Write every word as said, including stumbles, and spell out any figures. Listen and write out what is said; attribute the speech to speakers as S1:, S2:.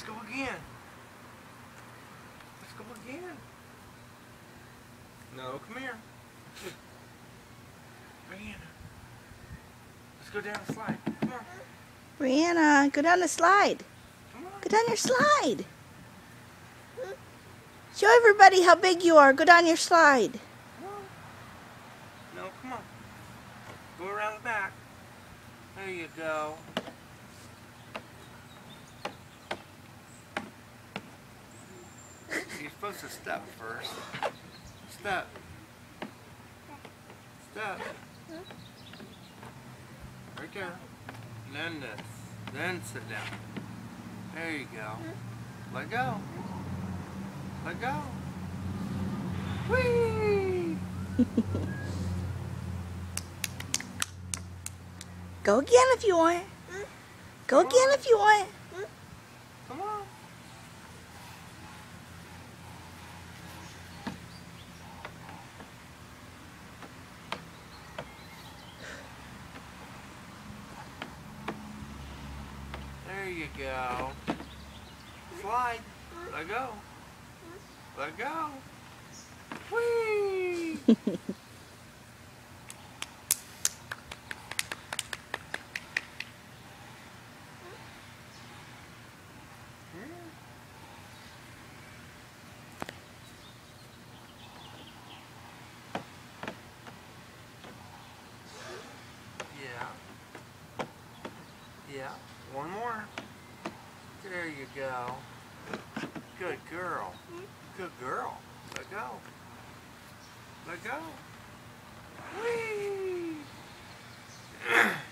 S1: go again. Let's go again. No, come here. Brianna. Let's go down the slide. Come on.
S2: Brianna, go down the slide.
S1: Come on.
S2: Go down your slide. Show everybody how big you are. Go down your slide.
S1: Come on. No, come on. Go around the back. There you go. You're supposed to step first. Step. Step. Right there. And then this. Then sit down. There you go. Let go. Let go. Whee!
S2: Go again if you want. Go again if you want.
S1: Come on. There you go. Slide. Let go. Let go. Whee! Yeah. Yeah. One more. There you go. Good girl. Good girl. Let go. Let go. Whee!